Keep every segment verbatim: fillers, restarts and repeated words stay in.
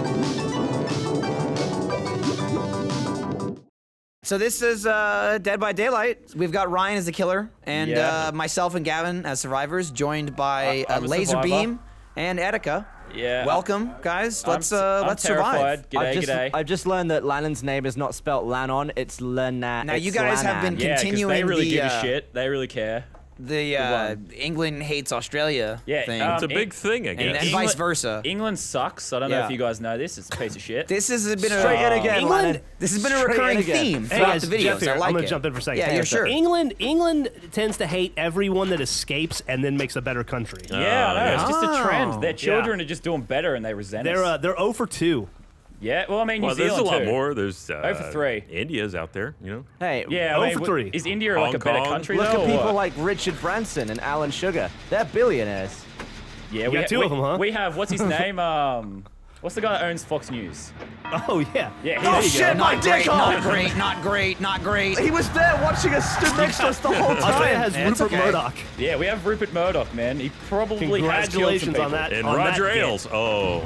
So this is uh, Dead by Daylight. We've got Ryan as the killer, and Yeah. uh, myself and Gavin as survivors, joined by I- uh, I'm a Lazar survivor. Beam and Etika. Yeah. Welcome, guys. Let's I'm, uh, I'm let's terrified. survive. G'day, I've just, g'day. I've just learned that Lannan's name is not spelt Lannon, it's Lannan. Now you guys have been yeah, 'cause continuing they really the, give uh, a shit. They really care. The uh, England hates Australia Yeah, thing, um, It's a big thing, I and, guess. and England- vice versa. England sucks. I don't know Yeah. if you guys know this. It's a piece of shit. This has been a Straight in again, England. Lannan. This has been a Straight in recurring again. theme Hey throughout guys, the videos. Jeff here. I like I'm gonna it. jump in for a second. Yeah, Hey, you're sure. England, England tends to hate everyone that escapes and then makes a better country. yeah, I know. It's just a Oh. trend. Their children Yeah. are just doing better, and they resent They're us. uh, they're zero for two. Yeah, well, I mean, New Well, there's Zealand a lot too. more. There's uh, Oh for three. India's out there, you know. Hey, Yeah, I Oh mean, for wh- three. is India Hong like a better Kong. country look though? at or people what? like Richard Branson and Alan Sugar. They're billionaires. Yeah, You we got ha- two we, of them, huh? We have what's his name? Um, what's the guy that owns Fox News? Oh yeah. Yeah, Oh, he- shit, my Not dick great, off! not great, not great, not great. He was there watching us, stood next to us the whole time. Australia has It's Rupert okay. Murdoch. Yeah, we have Rupert Murdoch, man. He probably has killed some Congratulations people. on that. And on Roger that Ailes. Oh,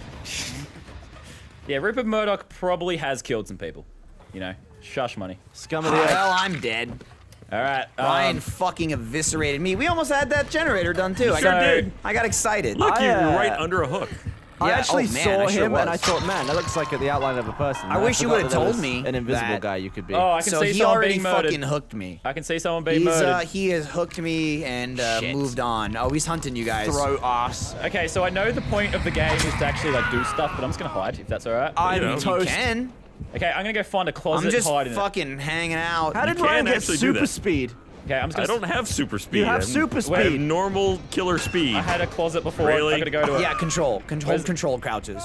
Yeah, Rupert Murdoch probably has killed some people. You know, shush money. Scum of the earth. Well, I'm dead. All right, Ryan um, fucking eviscerated me. We almost had that generator done too. I sure got, did. I got excited. look, I, you're uh, right under a hook. I Yeah, actually oh, man, saw I sure him and I was. thought, man, that looks like the outline of a person. I And wish you forgot would've that there told was me an invisible that- guy you could be. Oh, I can So see he someone already being murdered. fucking hooked me. I can see someone being He's murdered. uh, he has hooked me and uh, Shit. moved on. Oh, he's hunting you guys. Throw ass. Okay, so I know the point of the game is to actually like do stuff, but I'm just gonna hide if that's all right. I'm know. You toast. can. Okay, I'm gonna go find a closet I'm just and hide in fucking hanging out. How did You Ryan can get actually do super that. speed? it. Okay, I'm just I gonna. don't have super speed. You have I'm- super I have speed. normal killer speed. I had a closet before. Really? I'm gonna go to it. Yeah, control. Control Where's- control crouches.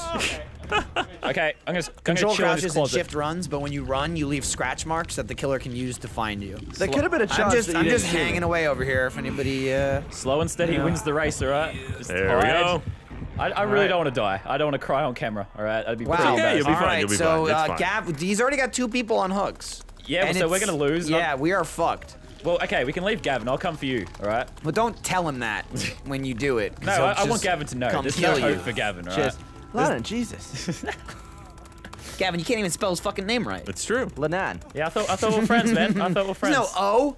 Okay, I'm gonna Control I'm gonna chill in this crouches and closet. shift runs, but when you run, you leave scratch marks that the killer can use to find you. There could have been a chance I'm just that you I'm didn't just see me. hanging away over here if anybody uh Slow and steady Yeah. wins the race, all right? Just There we hide. go. I, I really right. don't want to die. I don't want to cry on camera, all right? That'd be pretty Wow. okay, embarrassing. you'll be All fine, right, you'll be so fine, it's uh fine. Gav, he's already got two people on hooks. Yeah, And so we're it's- gonna lose. Yeah, we are fucked. Well, okay, we can leave Gavin. I'll come for you, all right? But don't tell him that when you do it. 'cause No, he'll I, I want just Gavin to know. come There's no kill hope you. for Gavin, all right? Cheers. Lannan, Jesus. Gavin, you can't even spell his fucking name right. It's true. Lannan. Yeah, I thought I thought we were friends, man. I thought we were friends. There's no O.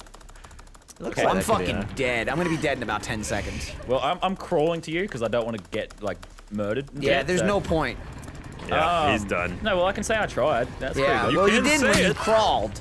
Looks Okay. like I'm that could be fucking a- dead. I'm gonna be dead in about ten seconds. Well, I'm, I'm crawling to you because I don't want to get like murdered. and Yeah, dead, there's so- no point. Yeah, Um, he's done. No, well, I can say I tried. That's Yeah, pretty well, good. you can did say when you it. crawled.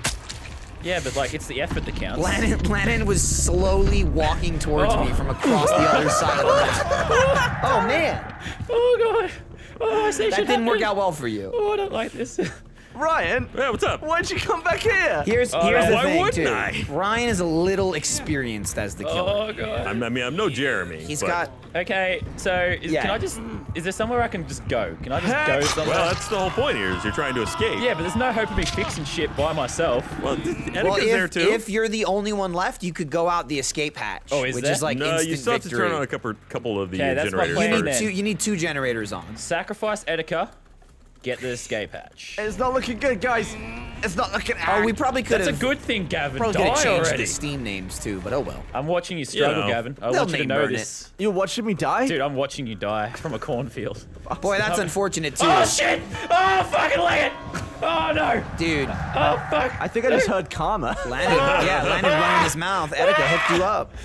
Yeah, but like it's the effort that counts. Lannan, Lannan was slowly walking towards Oh. me from across the other side of the map. Oh man, Oh god. Oh, I see that shit didn't work happening. out well for you. Oh, I don't like this. Ryan, Yeah, what's up? why'd you come back here? Here's Oh, here's no. the Why thing wouldn't too. I? Ryan is a little experienced as the killer. Oh god. I'm, I mean, I'm no Jeremy. He's but- got. Okay, so is, Yeah. can I just? Is there somewhere I can just go? Can I just Heck. go somewhere? Well, that's the whole point here. Is you're trying to escape. yeah, but there's no hope of me fixing shit by myself. Well, th- Etika's Well, there if, too. if you're the only one left, you could go out the escape hatch, Oh, is which there? is like no, instant you still have to victory. turn on a couple, couple of the Okay, uh, that's my generators plan You need then. two. You need two generators on. Sacrifice Etika, get the escape hatch. It's not looking good, guys. It's not looking Oh, we probably could That's a have. good thing, Gavin. Probably could Die have changed already. the Steam names too, but oh well. I'm watching you struggle, know. Gavin. I They'll want you to name know burn this. You're watching me die? Dude, I'm watching you die from a cornfield. Boy, that's unfortunate too. Oh shit! Oh fucking leg it! Oh no! Dude, Oh fuck! I think I just heard karma. landed. Yeah, landed one in his mouth. Etika hooked you up.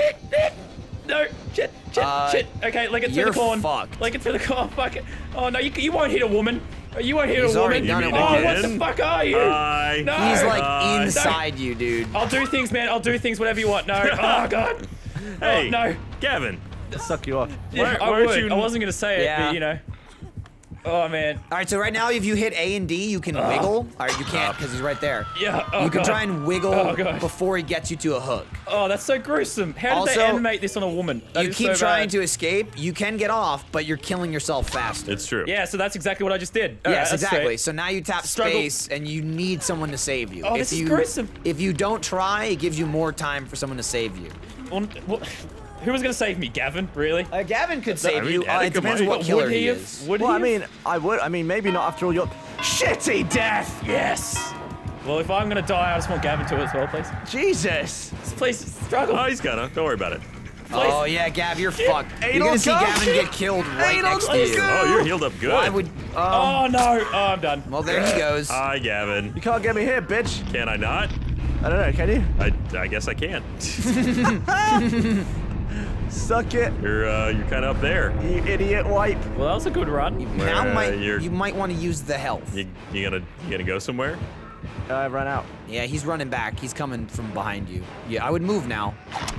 No, shit, shit, Uh, shit. Okay, leg it through you're the corn. fucked. Leg it through the corn. Fuck it. Oh no, you, you won't hit a woman. You won't hit He's a already woman. done it Oh, again. what the fuck are you? Hi. No. He's like Uh, inside you, dude. I'll do things, man. I'll do things, whatever you want. No. Oh god. Hey, Oh, no. Gavin. Suck you off. Yeah, Why- I why aren't would. you- I wasn't gonna say it, Yeah. but you know. Oh man. All right, so right now, if you hit A and D, you can wiggle. All right, you can't because he's right there. Yeah. Oh, you can God. try and wiggle Oh, God. before he gets you to a hook. Oh, that's so gruesome. How did Also, they animate this on a woman? That you is keep so trying bad. to escape. You can get off, but you're killing yourself faster. It's true. Yeah, so that's exactly what I just did. All right, Yes, that's exactly. straight. So now you tap Struggle. space, and you need someone to save you. Oh, if this is you, gruesome. If you don't try, it gives you more time for someone to save you. Well, well, who was gonna save me, Gavin? Really? Uh, Gavin could save mean, you. Uh, it Etika depends might. what But killer would he he have? is. Would Well, he I have? mean, I would. I mean, maybe not after all your shitty death. Yes. Well, if I'm gonna die, I just want Gavin to as well, please. Jesus. Please struggle. Oh, he's gonna. Don't worry about it. Oh yeah, Gav, you're fucked. You're Anal gonna see go. Gavin get killed right Anal next to go. you. Oh, you're healed up good. I would. Um, Oh no! Oh, I'm done. well, there he goes. Hi, Gavin. You can't get me here, bitch. Can I not? I don't know, can you? I, I guess I can. Suck it, You're uh, you're kind of up there. you idiot wipe. Well, that was a good run. now uh, might you're- you might want to use the health. You, you gonna you gonna go somewhere? I ran out. Yeah, he's running back. He's coming from behind you. Yeah, I would move now.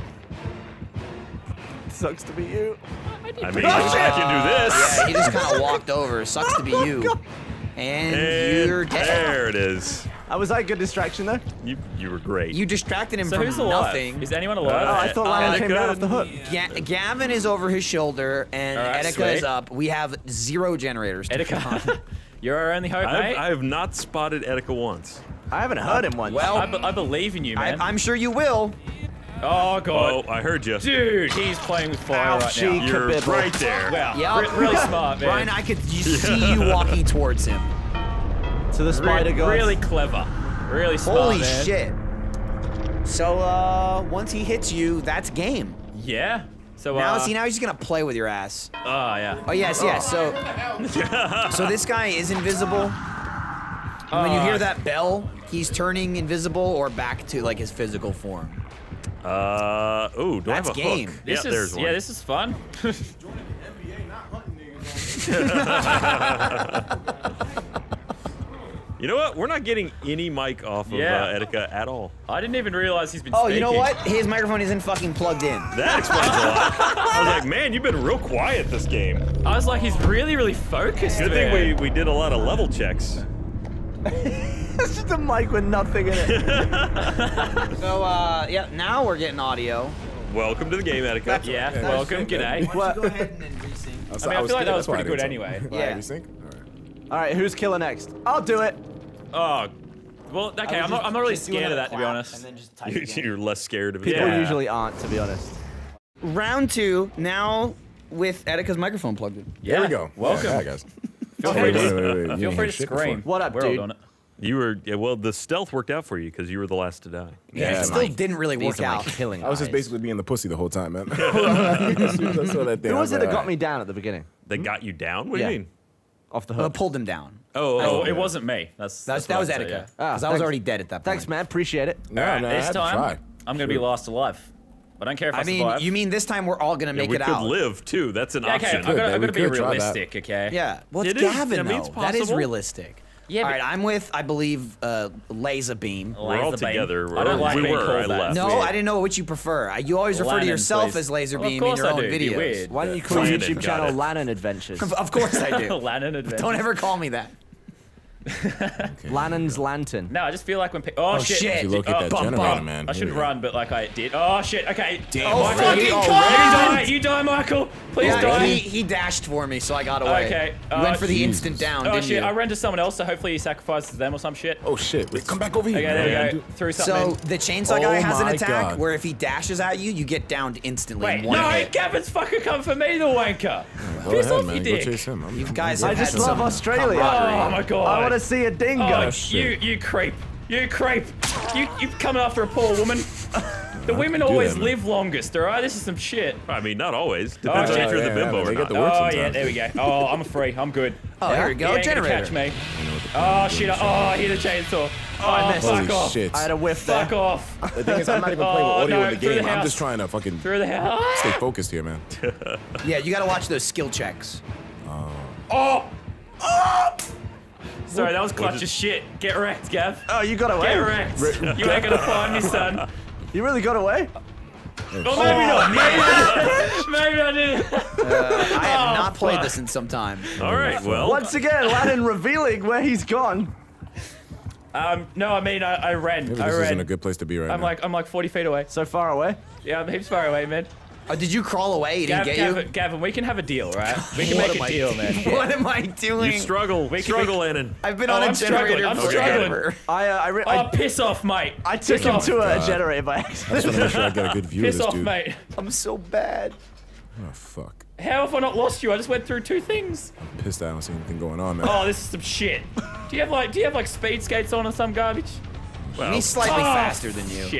Sucks to be you. I mean, Oh, I shit. can do this. Yeah, he just kind of walked over. Sucks to be you. And, And you're dead. there it is. I was that a good distraction though? You you were great. You distracted him So from who's alive? nothing. Is anyone alive? Oh, I thought Lannan Uh, came Etika down off the hook. Ga Gavin is over his shoulder, and All right, Etika is sweet. up. We have zero generators. to put on. Etika, you're our only hope, I've, mate. I have not spotted Etika once. I haven't heard him once. Well, I, be- I believe in you, I, man. I'm sure you will. oh god, Oh, I heard you. dude, he's playing with fire right Ouchie. now. You're Kabibble. right there. Wow, Yep. re- really smart, man. Ryan, I could you see you walking towards him. To the Re- spider gods. really clever, really smart, Holy man. shit. So, uh, once he hits you, that's game. Yeah. So Now, uh, see, now he's just gonna play with your ass. Oh yeah. Oh, yes, yes. So, so this guy is invisible. And when you hear Uh, that bell, he's turning invisible or back to, like, his physical form. Uh oh, do That's I have a game. hook? This yeah, is there's one. yeah, this is fun. You know what? We're not getting any mic off of Yeah. uh, Etika at all. I didn't even realize he's been. Oh, you know speaking. what? His microphone isn't fucking plugged in. That explains a lot. I was like, man, you've been real quiet this game. I was like, he's really, really focused. Good man. thing we, we did a lot of level checks. It's just a mic with nothing in it. So, uh, yeah, now we're getting audio. Welcome to the game, Etika. Yeah. Welcome. G'day. What? Go ahead and then resync. I mean, I feel like that was pretty good anyway. Yeah. All right, who's killer next? I'll do it. Oh, well, okay. I'm not. I'm not really scared of that, to be honest. And then just type You- again. You're less scared of it. People Yeah. usually aren't, to be honest. Round two, now with Etika's microphone plugged in. Yeah. There we go. Welcome. Yeah, hi, guys. Feel Hey, free dude. to, Wait, wait, wait, you feel ain't free hear to shit scream. before. What up, We're all dude? doing it. You were, yeah, well, the stealth worked out for you because you were the last to die. Yeah, it man. still didn't really These work are my out. killing I was just eyes. basically being the pussy the whole time, man. As soon as I saw that thing, Who I was it like, that got "All me down at the beginning? They got you down? What do Yeah. you mean? Off the Uh, hook. pulled him down. Oh, Oh, oh, it wasn't me. That's, That was, that's that what was I'd say, Etika. yeah. Because Ah, I was thanks. already dead at that point. Thanks, man. Appreciate it. No, All right, no, I this had to time, try. I'm gonna be last alive. I don't care if I, I mean, survive. you mean this time we're all gonna Yeah, make we it could out? live too. That's an Yeah, okay, option. I've got, man, I've we got to be could try that. realistic, okay? Yeah. Well, it's It is- Gavin I mean, though. it's That is possible. realistic. Yeah, All but- right, I'm with, I believe, uh, Lazar Beam. Oh, We're all Lazar Beam. together. I don't Or like we being were, called I that. left. No, Weird. I didn't know which you prefer. I- You always refer to Lannan, yourself please. as Lazar Well, of Beam in course your I own do. You're videos. weird. Why don't you call your Lannan YouTube got channel it. Lannan Adventures? Of of course I do. Lannan Adventure. Don't ever call me that. Lannan's Lantern. No, I just feel like when pe- oh, shit, shit. You locate Oh, that bum, generator, bum. man. I shouldn't Here we go. run, but like I did. Oh shit. Okay. Damn, Oh, Michael. fucking You Christ. die. You die, Michael. Please Yeah, die. he, he dashed for me, so I got away. Okay, You uh, went for the Jesus. instant down, Oh didn't shit. you? I ran to someone else, so hopefully he sacrifices them or some shit. Oh shit! Wait, come back over here. Okay, man. there we go. Threw something. So the chainsaw guy Oh has an my attack God. where if he dashes at you, you get downed instantly. Wait, in one no, hit. Gavin's fucking come for me, the wanker. Go Piss ahead, off, man. you Go dick. chase him. I'm, You I'm guys good. have I just had love some Australia. Oh my god. I want to see a dingo. Oh, you, shit. you creep. You creep. You, you coming after a poor woman. The women do always that, man. live longest, alright? This is some shit. I mean, not always. Depends Oh, on yeah, if you're yeah, the bimbo yeah, or they not. get the work Oh, yeah, sometimes. there we go. Oh, I'm free. I'm good. Oh, there we He go. ain't gonna Generator. catch me. You know what the Oh, plan shit. is. Oh, I hear the chainsaw. Oh, missed. fuck Holy off. shit! I had a whiff there. Fuck off. The thing is, I'm not even playing with Oh, audio no, in the through the game. I'm house. just trying to fucking Through the house. stay focused here, man. Yeah, you gotta watch those skill checks. Oh! Oh! Sorry, that was clutch as shit. Get wrecked, Gav. Oh, you got Get away. wrecked. You ain't gonna find me, son. You really got away? Oh, maybe not. Maybe I didn't. Maybe I didn't. Uh, I have Oh, not played fuck. this in some time. All right, well. Once again, Lannan revealing where he's gone. Um, no, I mean, I, I ran. Maybe I this ran. isn't a good place to be right I'm now. like, I'm like forty feet away. So far away. Yeah, I'm heaps far away, man. Oh, did you crawl away? He didn't Gav, get Gavin, you? Gavin, we can have a deal, right? We can What make am a I deal, doing? man. What am I doing? You struggle. We can- struggle, Lannan. I've been Oh, on a I'm struggling, generator I'm forever. I, uh, I, re- Oh, I, piss off, mate. I took Piss him off. to a God. generator by I accident. just want to make sure I get a good view Piss of this off, dude. mate. I'm so bad. Oh fuck! How have I not lost you? I just went through two things. I'm pissed. I don't see anything going on, man. Oh, this is some shit. Do you have like, do you have like speed skates on or some garbage? Well, He's slightly Oh, faster than you. Shit.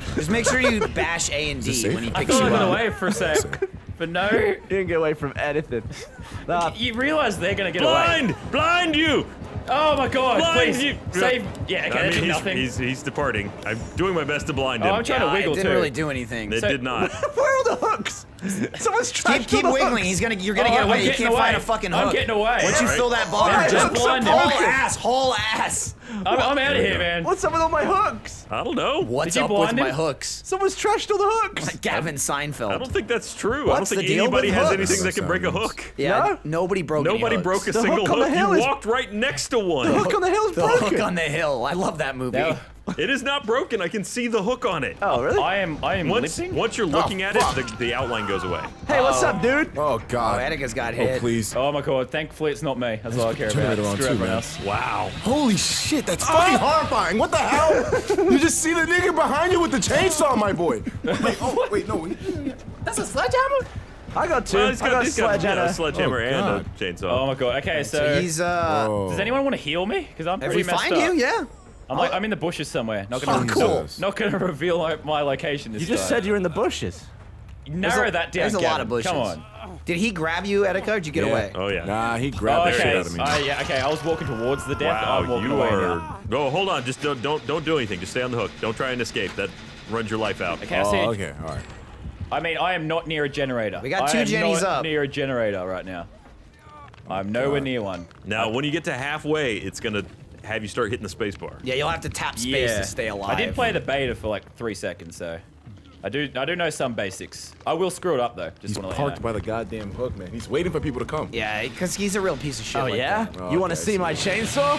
Just make sure you bash A and D when he I picks thought you I got up. away for a sec, but no. You didn't get away from anything. Nah. You realize they're gonna get Blind! away. Blind you! Oh my god, Blind please you! save. Yeah, okay, I that mean, did he's, nothing. he's he's departing. I'm doing my best to blind Oh, him. I'm trying Yeah, to wiggle it didn't too. really do anything. It So- did not. Where are the hooks? Someone's Keep, trashed keep all the wiggling. hooks. He's gonna. You're gonna Oh, get I'm away. You getting can't away. find a fucking hook. I'm getting away. Once you Alright. fill that bar, Alright, just just blind him. haul Okay. ass, haul ass. I'm, I'm out of here, man. What's up with all my hooks? I don't know. What's Did you up with blind my him? hooks? Someone's trashed all the hooks. Like Gavin I Seinfeld. don't think that's true. What's I don't the think deal anybody with has hooks? anything that can break a Sounds- hook. Yeah, No? nobody broke any Nobody hooks. broke a The single hook on the hook. hill You is- walked right next to one. The hook on the hill is The broken. hook on the hill. I love that movie. No. It is not broken. I can see the hook on it. Oh, really? I am. I am Once, limping. once you're looking Oh, at fuck. it, the, the outline goes away. Hey, what's up, dude? Oh Oh, God. Etika's got Oh hit. please. Oh my god! Thankfully, it's not me. That's all I care Turn about. it around Screw too, everyone man. else. Wow. Holy shit, that's fucking horrifying. What the hell? You just see the nigga behind you with the chainsaw, my boy. Wait, oh, wait, no. wait. That's a sledgehammer. I got two. Well, he's I got a he's got, yeah, sledgehammer. a sledgehammer Oh, and a God. chainsaw. Oh my god. Okay, so, So he's uh. Oh. does anyone want to heal me? Because I'm If pretty we messed find up. you, yeah. I'm like I'm in the bushes somewhere. Not gonna. Oh, cool. Not, not gonna reveal my, my location this You just time. said you're in the bushes. Narrow a- that down. there's a lot of Gavin. Come bushes. on. Did he grab you, Etika, or did you get Yeah. away? Oh, yeah. Nah, he Oh, grabbed the shit okay. out of me. Uh, yeah. Okay. I was walking towards the death. I'm Wow, walking you away are. now. No, hold on. Just don't, don't don't do anything. Just stay on the hook. Don't try and escape. That runs your life out. Okay. I see. Oh, okay, all right. I mean, I am not near a generator. We got two I am Jennies not up. near a generator right now. I'm nowhere God. near one. Now, when you get to halfway, it's gonna have you start hitting the space bar. Yeah, you'll have to tap space Yeah. to stay alive. I did play the beta for like three seconds, so I do I do know some basics. I will screw it up though. Just He's want to let parked you know. by the goddamn hook, man. He's waiting for people to come. Yeah, because he's a real piece of shit. Oh, like yeah? that. Oh, You want to okay, see so- my chainsaw?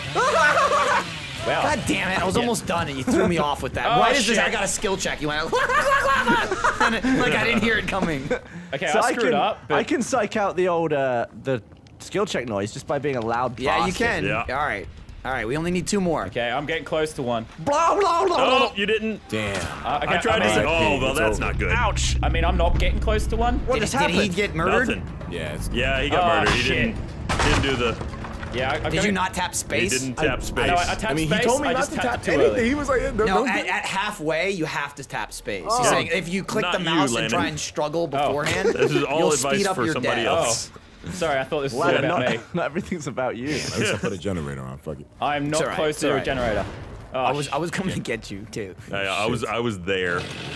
Wow. God damn it! I was Yeah. almost done, and you threw me off with that. Oh, Why is this? shit. I got a skill check. You went and it- like I didn't hear it coming. Okay, So I I screwed can, up, but I can psych out the old, uh, the skill check noise just by being a loud Yeah, you bastard. can. Yeah. All right, all right. We only need two more. okay, I'm getting close to one. Blah, blah, blah, blah. Oh, you didn't. Damn. Uh, okay, I tried to I say. mean, Oh, well, It's that's over. not good. Ouch. I mean, I'm not getting close to one. What Did, just did he happened? get murdered? Nothing. Yeah, it's Yeah, he got Oh, murdered. He shit. didn't. Didn't do the. Yeah, I, I'm Did gonna- you not tap He space? didn't tap space. No, I, I tapped I mean, space. he told me I not just to tapped tap it too anything. early. He was like, no, No, don't at, do- at halfway you have to tap space. Oh. He's saying if you click Not the you, mouse and try Landon. and struggle beforehand, This is all you'll advice speed up for your somebody death. else. Sorry, I thought this was all Well, about not, me. not everything's about you. At least I put a generator on. Fuck it. I'm not It's all right, close it's to all a right. generator. Oh, I was I was coming to get you too. I, I was I was there.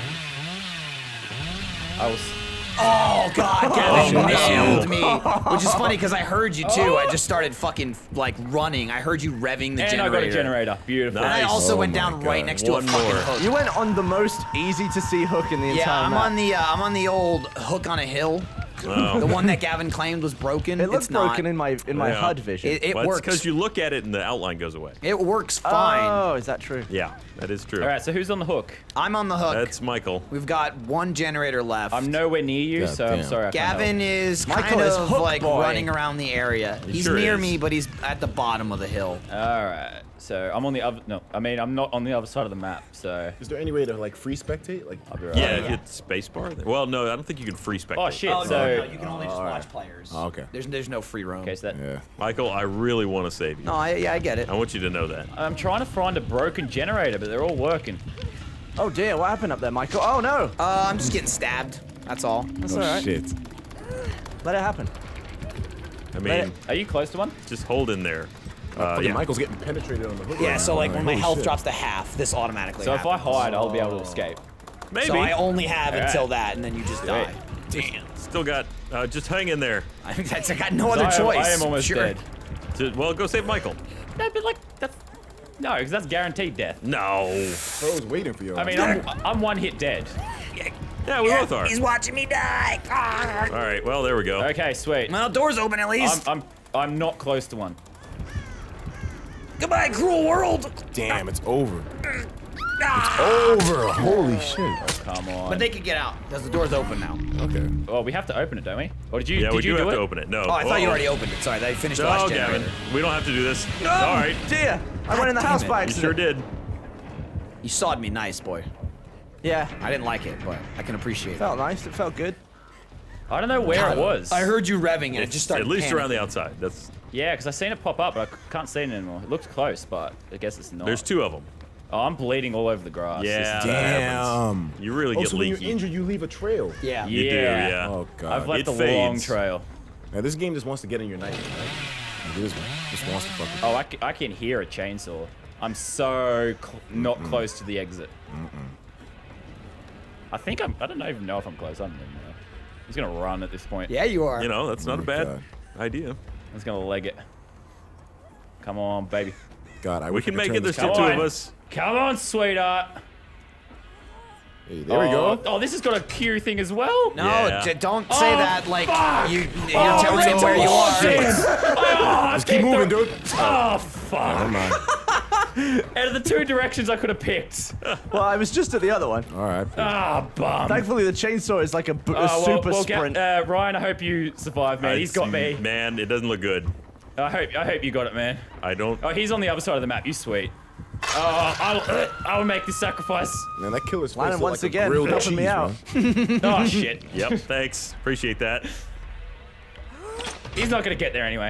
I was. Oh God, Gavin Oh, no. nailed me. Which is funny because I heard you too. I just started fucking like running. I heard you revving the And generator. I got a generator. Beautiful. And I Nice. also Oh went my down right God. next to a One fucking more. hook. You went on the most easy to see hook in the Yeah, entire I'm map. on the uh, I'm on the old hook on a hill. Oh. The one that Gavin claimed was broken. It looks it's not. broken in my in my Yeah. H U D vision. It, it Well, works. because you look at it and the outline goes away. It works fine. Oh, is that true? Yeah, that is true. All right, so who's on the hook? I'm on the hook. That's Michael. We've got one generator left. I'm nowhere near you, God so I'm damn. sorry. I can't Gavin help. is Michael kind is of hook like boy. running around the area. He He's sure near is. me, but he's at the bottom of the hill. All right, so I'm on the other. No, I mean I'm not on the other side of the map. So Is there any way to like free spectate? Like, I'll be right. Yeah, hit spacebar. Well, no, I don't think you can free spec. Oh shit! Oh, so no, no, you can only just watch players. Oh, okay. There's there's no free roam. okay, so that yeah. Michael, I really want to save you. No, I, yeah, I get it. I want you to know that. I'm trying to find a broken generator, but they're all working. Oh dear, what happened up there, Michael? Oh no, Uh, I'm just getting stabbed. That's all. that's Oh all right. shit. Let it happen. I Let mean, it- Are you close to one? just hold in there. Uh, Fucking yeah. Michael's getting penetrated on the hook. Yeah, right so now. like when my holy health shit. drops to half, this automatically So if I happens. hide, I'll be able to escape. Maybe. So I only have All until right. that, and then you just Wait. die. Damn. Still got. Uh, just hang in there. I think that's I got no So other I am- choice. I am almost sure. dead. To- well, go save Michael. No, but like that's no, because that's guaranteed death. No. I was waiting for you. I mean, I'm, I'm one hit dead. Yeah, we both are. He's watching me die. Ah. All right. Well, there we go. Okay, sweet. Well, doors open at I'm, least. I'm I'm not close to one. Goodbye, cruel world. Damn, it's over. Ah. Over. Holy shit. Come on. But they could get out because the door's open now. Okay. Well, we have to open it, don't we? Or did you? Yeah, did we you do do have it? to open it. No. Oh, I thought you Uh-oh. already opened it. Sorry, they finished the No, last Gavin. generator. We don't have to do this. All right. Dear, I went in the damn house it. by You sure accident. did. You sawed me nice, boy. Yeah, I didn't like it, but I can appreciate it. felt nice. It felt good. I don't know where it was. I heard you revving and it It's just started at least panicking. around the outside. That's. Yeah, because I seen it pop up, but I c- can't see it anymore. It looks close, but I guess it's not. There's two of them. Oh, I'm bleeding all over the grass. Yeah, This is- that happens. Damn. You really Oh, get so when leaky. you're injured, you leave a trail. Yeah. You do, Yeah. yeah. Oh god. I've left It a long fades. trail. Now this game just wants to get in your night, right? Like, This just wants to fuck with you. Oh, I, c I can hear a chainsaw. I'm so cl not Mm-mm. close to the exit. Mm-mm. I think I'm. I don't even know if I'm close. I don't even know. I'm just gonna run at this point. Yeah, you are. You know, that's not Oh a my bad God. idea. I'm just gonna leg it. Come on, baby. God, I We wish can I could make turn it. There's this the Come two on. of us. Come on, sweetheart. Hey, there we Oh, go. Oh, this has got a Q thing as well. No, Yeah. d don't say Oh, that like fuck. you, you're Oh, telling Rachel, him where you oh, are. jeez. Oh, Just keep moving, dude. Oh, fuck. Never mind. Out of the two directions I could have picked. Well, I was just at the other one. All right. Ah, bum. Thankfully, the chainsaw is like a, b- a Oh, well, super well, Ga- sprint. uh, Ryan, I hope you survived, man. He's got me. Man, it doesn't look good. I hope I hope you got it, man. I don't. Oh, he's on the other side of the map. You sweet. Oh, I'll, uh, I'll make this sacrifice. Man, that killer's face Lannan look once like a again grilled helping me cheese, out. man. Oh, shit. Yep. Thanks. Appreciate that. He's not going to get there anyway.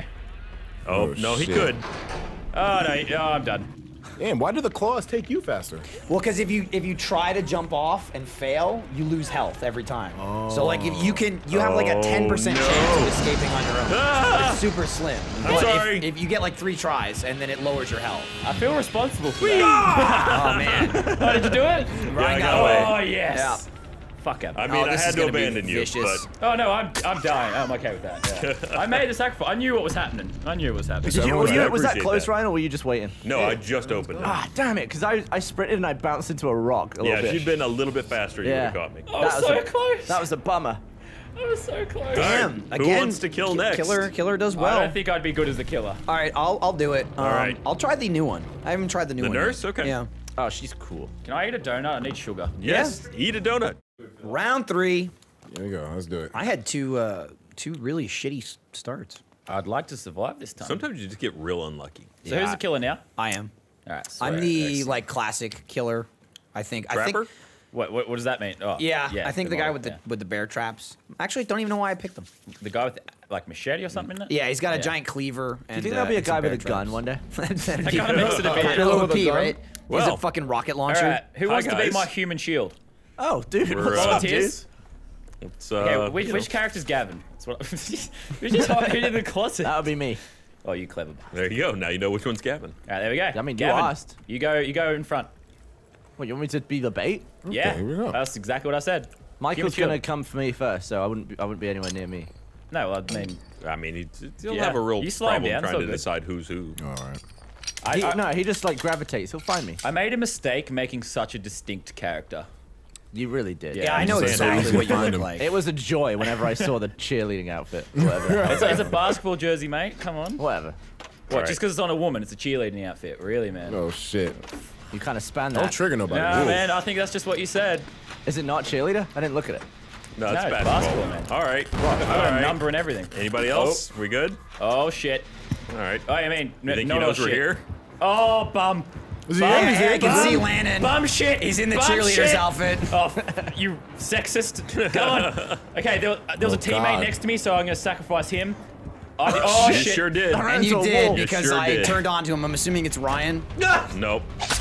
Oh, Oh, no, he shit. could. Oh, no. Oh, I'm done. Damn, why do the claws take you faster? Well, because if you if you try to jump off and fail, you lose health every time. So like if you can, you have like a ten percent Oh, no. chance of escaping on your own. Ah! It's super slim. I'm But sorry. If, if you get like three tries and then it lowers your health. I feel responsible for that. Oh man. Oh, did you do it? Yeah, I got got away. Oh, yes. Yeah. Fuck him. I mean, Oh, I this had is to gonna be abandon you, vicious. but Oh, no, I'm, I'm dying. I'm okay with that. Yeah. I made the sacrifice. I knew what was happening. I knew what was happening. Did you, Everyone were you- I was that appreciate close, that. Ryan, or were you just waiting? no, I just opened it. Ah, damn it, because I, I sprinted and I bounced into a rock a Yeah, little if bit. you'd been a little bit faster, you Yeah. would have got me. Oh, That was so a- close. That was a bummer. I was so close. Damn. Who Again. wants to kill ki- next? Killer. Killer does I well. don't think I'd be good as the killer. All right, I'll I'll do it. Um, right. I'll try the new one. I haven't tried the new The one. nurse? yet. Okay. Yeah. Oh, she's cool. Can I eat a donut? I need sugar. Yes, eat a donut. Round three. Here we go. Let's do it. I had two uh two really shitty s- starts. I'd like to survive this time. Sometimes you just get real unlucky. So Yeah. who's the killer now? I am. All right. I'm swear. the Excellent. like classic killer. I think. I Trapper? think. What, what, what does that mean? Oh, Yeah, I think the, guy model, with the yeah. with the bear traps. Actually, don't even know why I picked him. the guy with the, like machete or something. In it? Yeah, he's got a Yeah. giant cleaver. Do and, you think uh, there'll be a and some guy with a bear gun traps. one day? That'd That be kinda makes it a bit- Killer With a P, gun? right? He's Well. a fucking rocket All launcher. right. Who Hi, wants to be guys. my human shield? Oh, dude, We're, what's uh, up, dude? Volunteers? It's, uh, Okay, which, you which know, character's Gavin? That's what. Who's just hiding in the closet? That would be me. Oh, you clever. there you go. Now you know which one's Gavin. All right, there we go. I mean, you Gavin, asked. You go. You go in front. What, you want me to be the bait? Yeah, here we go. that's exactly what I said. Michael's Human gonna shield. come for me first, so I wouldn't. Be, I wouldn't be anywhere near me. No, I mean, I mean, he, he'll Yeah. have a real You slow him problem down, it's trying all to good. decide who's who. All right. I, He, I, no, he just like gravitates. He'll find me. I made a mistake making such a distinct character. You really did. Yeah, Yeah, I know It's so exactly easy to what you find look him. like. It was a joy whenever I saw the cheerleading outfit. Whatever. It's a, it's a basketball jersey, mate. Come on. Whatever. What? Right. Just because it's on a woman, it's a cheerleading outfit, really, man? Oh shit. You kind of span Don't that. trigger nobody. Nah, Ooh. man. I think that's just what you said. Is it not cheerleader? I didn't look at it. No, it's No, it's basketball. basketball, man. All right. I got All a right. number and everything. Anybody else? We good? Oh shit. All right. Oh, I mean, You think no, he no knows we're shit. here? Oh, bum. Is he Bum. in? He's Hey, I in? can Bum? see Lannan. Bum shit. He's in the Bum cheerleader's shit. outfit. Oh, you sexist. Go on. Okay, there, there was Oh, a teammate God. next to me, so I'm gonna sacrifice him. I did, oh you shit. sure did. And you into a did wall. You because sure I did. turned on to him. I'm assuming it's Ryan. Nope.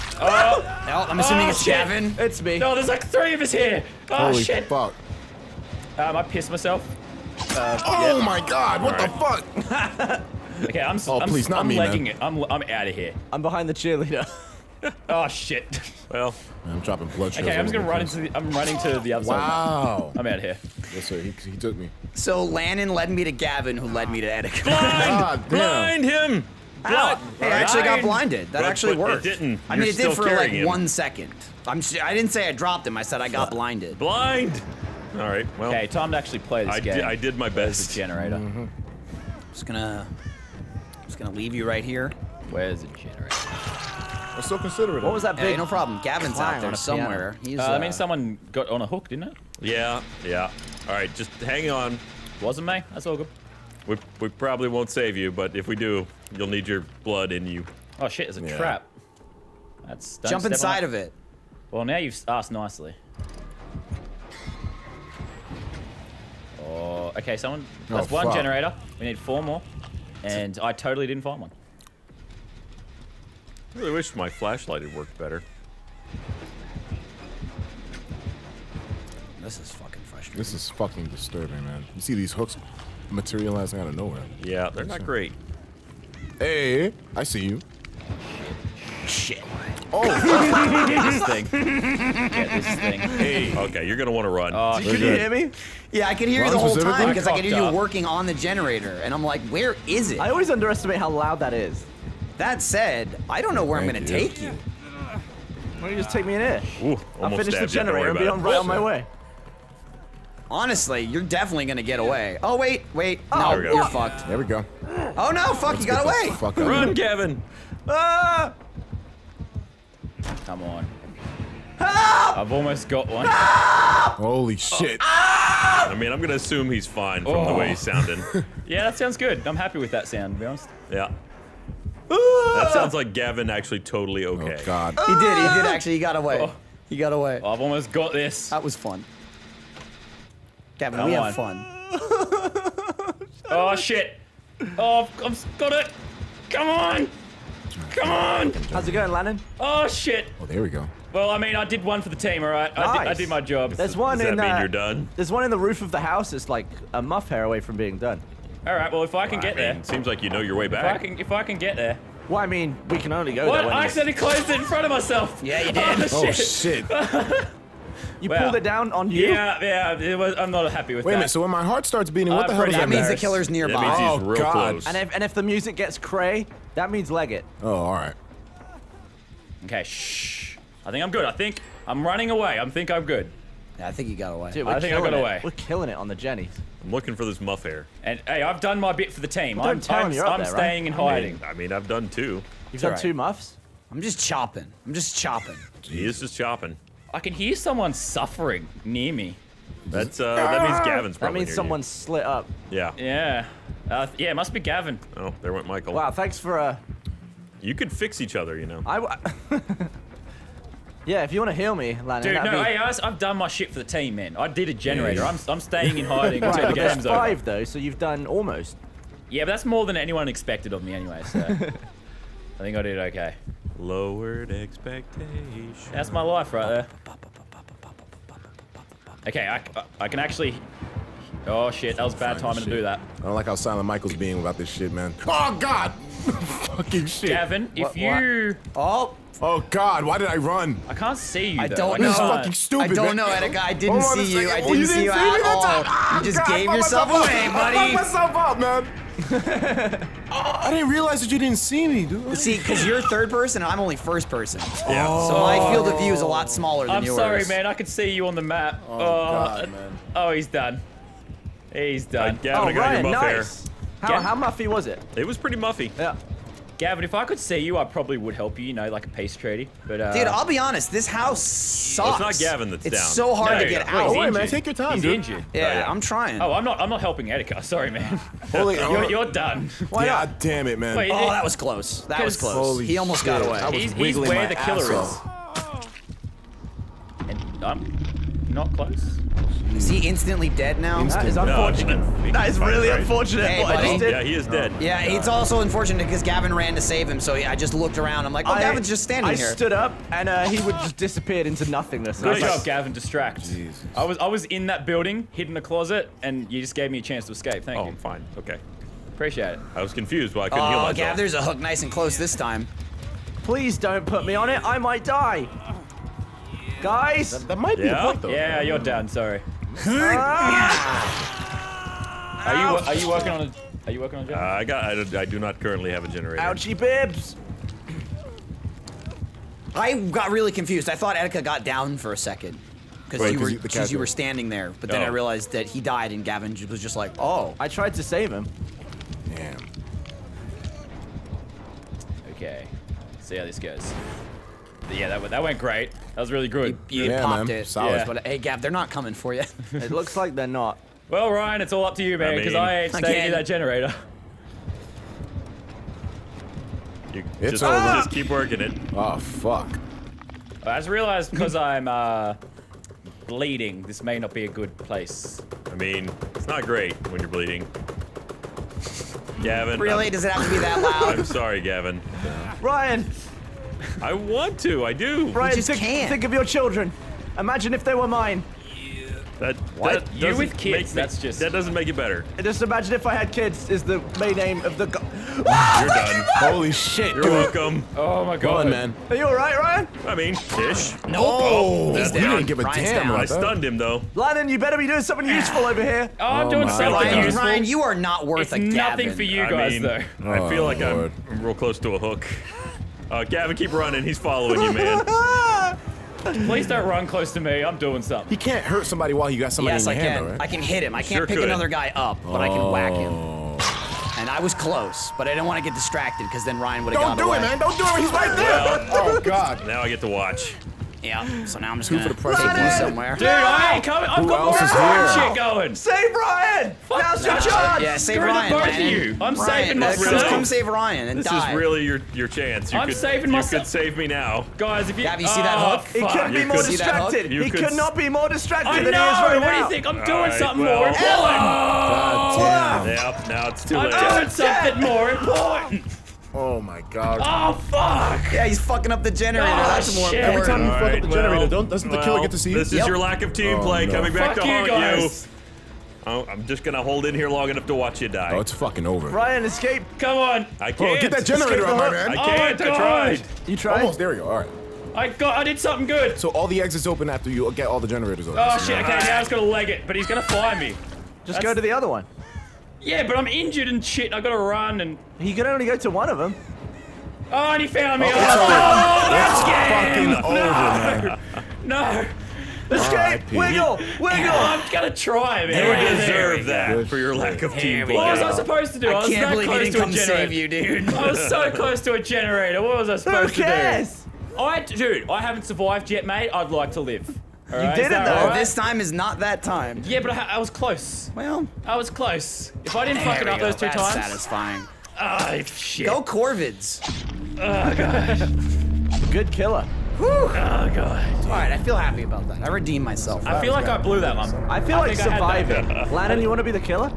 Oh, No, I'm assuming Oh, it's shit. Gavin. It's me. no, there's like three of us here. Oh Holy shit. fuck. Um, I pissed myself. Uh, Oh yeah. my god, what All the fuck? Okay, I'm. Oh, I'm, please, not I'm me, legging man. it. I'm. I'm out of here. I'm behind the cheerleader. Oh shit. Well, I'm dropping blood sugars. Okay, I'm just all gonna over run the into place. the. I'm running to the other side. Wow. I'm out of here. Yes, sir. He, he took me. So Lannan led me to Gavin, who led me to Etika. God damn. blind him. Ow. Hey, I actually got Blind. blinded. That But- actually but it worked. didn't. I mean, You're it did still for like carrying him. one second. I'm. s- I didn't say I dropped him. I said I got blinded. Blind. All right. Well, Okay, time to actually play this I game. did, I did my Where's the best. generator? Just gonna. Just gonna leave you right here. Where's the generator? I'm so considerate. What was that Hey, big? no problem. Gavin's clown out there on a somewhere. He's. Uh, Uh, I mean, someone got on a hook, didn't it? Yeah. Yeah. All right. Just hang on. Wasn't me. That's all good. We, we probably won't save you, but if we do, you'll need your blood in you. Oh shit! There's a Yeah. trap. That's don't jump step on inside that. of it. Well, now you've asked nicely. Oh, okay. Someone. Oh, That's one fuck. generator. We need four more, and I totally didn't find one. I really wish my flashlight had worked better. This is fucking frustrating. This is fucking disturbing, man. You see these hooks materializing out of nowhere. Yeah, they're not great. Hey, I see you. Shit. Oh, Get this thing. Get this thing. Hey. Okay, you're gonna want to run. Oh, Could you hear me? Yeah, I could hear you Ron the whole specifically? time because I could hear you Cocked up. working on the generator, and I'm like, where is it? I always underestimate how loud that is. That said, I don't know where I'm Thank gonna you. take you. Why don't you just take me in here? Ooh, I'll almost finish the stabbed you. Don't worry generator and be about on it. right on my way. Honestly, you're definitely gonna get away. Oh wait, wait, Oh, no, there we go. you're fucked. there we go. Oh no, fuck, you got Get the away. Fuck out. Run, Gavin. Ah! Come on. I've almost got one. Holy shit. I mean, I'm gonna assume he's fine from the way he's sounding. Yeah, that sounds good. I'm happy with that sound, to be honest. Yeah. That sounds like Gavin actually totally Oh okay. God. He did, he did actually, he got away. Oh. He got away. I've almost got this. That was fun. Gavin, Come we on. have fun. Oh shit! Oh, I've got it! Come on! Come on! How's it going, Lannan? Oh shit! Oh, there we go. Well, I mean, I did one for the team, all right. I, did, I Nice. did my job. There's one Does that in. mean uh, you're done? There's one in the roof of the house. It's like a muff hair away from being done. All right. Well, if I can get I mean, there, seems like you know your way if I back. can, if I can get there. Well, I mean, we can only go What? there when I you- accidentally closed it in front of myself. Yeah, you did. Oh, Oh shit. shit. you Wow. pulled it down on you. Yeah, yeah. It was, I'm not happy with Wait a that. minute. So when my heart starts beating, what I'm the hell pretty does That that means mean? the killer's That nearby. means he's Oh, real God. close. And if and if the music gets cray, that means leg it. Oh, all right. Okay, shh. I think I'm good. I think I'm running away. I think I'm good. Yeah, I think you got away. Dude, I we're think I got killing it. away. We're killing it on the Jennies. I'm looking for this muff hair. And hey, I've done my bit for the team. Well, I'm, don't tell I'm, him you're up I'm there, right? staying and I hiding. mean, I mean, I've done two. You've done alright. two muffs. I'm just chopping. I'm just chopping. He is just chopping. I can hear someone suffering near me. That's uh, that means Gavin's That probably means near someone slit up. you. Yeah. Yeah. Uh, yeah, it must be Gavin. Oh, there went Michael. Wow, thanks for uh. You could fix each other, you know. I. w- yeah, if you want to heal me, Lannan. Dude, that'd no, be... hey, I, I've done my shit for the team, man. I did a generator. Yeah. I'm, I'm staying in hiding Right, until the but there's game's over. five though, so you've done almost. Yeah, but that's more than anyone expected of me anyway, so. I think I did okay. Lowered expectations. That's my life right there. Okay, I, I, I can actually... Oh shit, that was bad timing to do that. I don't like how silent Michael's being about this shit, man. Oh God! Fucking shit. Gavin, if What- you... Oh, Oh God! Why did I run? I can't see you, I though. don't I know. This is can't. fucking stupid. I don't man. know, Etika. I didn't Hold on a see you. second. I Oh, didn't you see you me? at That's all. it. Ah, You just God, I gave fucked yourself myself away, up. I fucked buddy. myself up, man. I didn't realize that you didn't see me, dude. See, because you're third person and I'm only first person. Yeah. So my field of view is a lot smaller than I'm yours. sorry, man. I could see you on the map. Oh, God, man. Oh, he's done. He's Uh, done. Gavin, Oh, I got Ryan, your muff nice. How Gav- how muffy was it? hair. It was pretty muffy. Yeah. Gavin, if I could see you, I probably would help you, you know, like a peace treaty. But, uh... Dude, I'll be honest. This house sucks. Well, it's not Gavin that's it's down. so hard No, to get wait, out. he's Oh, wait, man, injured. take your time, He's dude. injured. Yeah, Oh, yeah. I'm trying. Oh, I'm not. I'm not helping Etika. Sorry, man. Holy, You're, you're done. Why God not? damn it, man. Wait, Oh, that was close. That was Because- close. Holy he almost got shit. away. I was He's, he's wiggling where my the killer ass is. And I'm not close. Is he instantly dead now? That is No, unfortunate. he- That is fine, really right. unfortunate. Hey, what I buddy. just did. Yeah, he is dead. Yeah, it's also unfortunate because Gavin ran to save him, so I just looked around. I'm like, oh, I- Gavin's just standing I here. stood up and uh, he would just disappeared into nothingness. I Good was like, job, Gavin. Distract. Jesus. I was I was in that building, hid in a closet, and you just gave me a chance to escape. Thank Oh, you. I'm fine. Okay. Appreciate it. I was confused why I couldn't heal Oh, myself. Gav, there's a hook nice and close this time. Please don't put me on it. I might die. Guys. That might be Yeah? the point, though. Yeah, you're down. Sorry. Ah, Are you are you working on a Are you working on a Uh, job? I got. I, I do not currently have a generator. ouchie bibs. I got really confused. I thought Etika got down for a second. Because Wait, you 'cause were you- the because you cat were died. standing there, but then I Oh. realized that he died and Gavin j- was just like, oh. I tried to save him. Damn. Okay. See how this goes. Yeah, that went- that went great. That was really good. You, you Yeah, popped man. it. Solid. Yeah. But, hey, Gav, they're not coming for you. It looks like they're not. Well, Ryan, it's all up to you, man, because mean- I, ain't staying Again. near that generator. You It's just, over. just keep working it. Oh, fuck. I just realized because I'm uh, bleeding, this may not be a good place. I mean, it's not great when you're bleeding. Gavin. Really? I'm, Does it have to be that loud? I'm sorry, Gavin. Ryan, I want to. I do. Ryan, just think, can't. think of your children. Imagine if they were mine. That, What? that You doesn't with kids, make me- that's just- That doesn't make it better. Just imagine if I had kids is the main aim of the. Go You're done. Holy shit, You're dude. welcome. Oh my Go god. on, man. Are you all right, Ryan? I mean, ish. Nope. Oh, He's we down. didn't give a Ryan's damn down. I about that. stunned him though. Lannan, you better be doing something useful over here. Oh, I'm doing my something Ryan, useful. Ryan, you are not worth It's a Gavin. nothing for you I guys mean, though. I feel Oh, like I'm, Lord. I'm real close to a hook. Uh, Gavin, keep running. He's following you, man. Please don't run close to me. I'm doing something. He can't hurt somebody while you got somebody Yes, in I your hand, can. though, right? I can hit him. I can't Sure pick could. another guy up, but I can whack him. Oh. And I was close, but I didn't want to get distracted because then Ryan would have Don't gone do away. it, man. Don't do it. He's right there. Oh, God. Now I get to watch. Yeah. So now I'm just Two gonna for the price take of you one. somewhere. Dude, I ain't coming. I've Who got more else is important here? shit going. Save Ryan! Now's your no, chance! Yeah, save Screw the Ryan, both of man. you. I'm Ryan, saving uh, myself. Come, come save Ryan and This die. is really your your chance. You I'm could, saving you myself. could save me now. Guys, if you. Gav, you see that oh, hook? He fuck. couldn't be You more could- see that hook? distracted. You He could could s- not be more distracted I than know. he is right What now. do you think? I'm doing Alright, something well- more important. God damn. Yep, now it's too I'm late. doing something more important. Oh, my God. Oh fuck! Yeah, he's fucking up the generator. Oh, That's more shit. Every important. time you fuck Alright, up the well, generator, don't, doesn't the killer well, get to see you? This is Yep. your lack of team Oh, play no. coming back Fuck to you haunt guys. you. Oh, I'm just gonna hold in here long enough to watch you die. Oh, it's fucking over. Ryan, escape. Come on. I Oh, can't. get that generator out, my man. I Oh can't. my I God. tried. You tried? Almost. There we go. All right. I got. I did something good. So all the exits open after you get all the generators open. Oh shit! Okay, now he's gonna leg it, but he's gonna find me. Just go to the other one. Yeah, but I'm injured and shit. I gotta run and. He can only go to one of them. Oh, and he found me. Oh, Oh, it's over. oh, that's Fucking game. over, man. No. Escape! R I P Wiggle! Wiggle! I'm gonna try, man. You There deserve we that go. for your lack of team we play. What was go. I supposed to do? I, I was can't that believe he close didn't to a come generator. save you, dude. I was so close to a generator. What was I Who supposed to do? cares? I, dude, I haven't survived yet, mate. I'd like to live. All right, is didn't, that though. all right? This time is not that time. Yeah, but I, I was close. Well, I was close. If I didn't there fuck it we up go. those two That's times. satisfying. Ah, shit. Go Corvids. Oh, God. Good killer. Oh, God. All right, I feel happy about that. I redeemed myself. I feel like I blew that one. I feel like think I had that. surviving. Lannan, you want to be the killer?